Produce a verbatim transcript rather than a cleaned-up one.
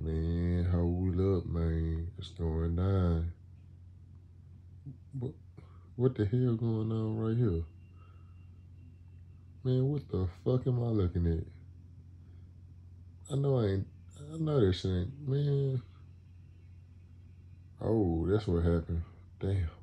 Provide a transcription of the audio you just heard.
Man, hold up, man. It's going down. What, what the hell going on right here? Man, what the fuck am I looking at? I know I ain't, I know that shit ain't, man. Oh, that's what happened. Damn.